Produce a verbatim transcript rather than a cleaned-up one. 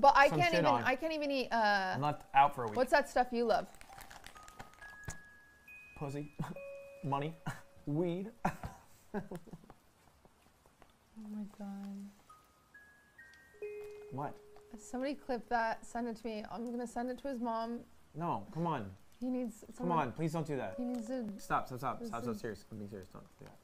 but I some can't shit even. on. I can't even eat. Uh, I'm not out for a week. what's that stuff you love? Pussy, money, weed. Oh my god. What? Somebody clip that. Send it to me. I'm gonna send it to his mom. No, come on. He needs. Come Someone, on, please don't do that. He needs to. Stop, stop, stop, stop, stop, Listen. serious. I'm being serious. Don't do that.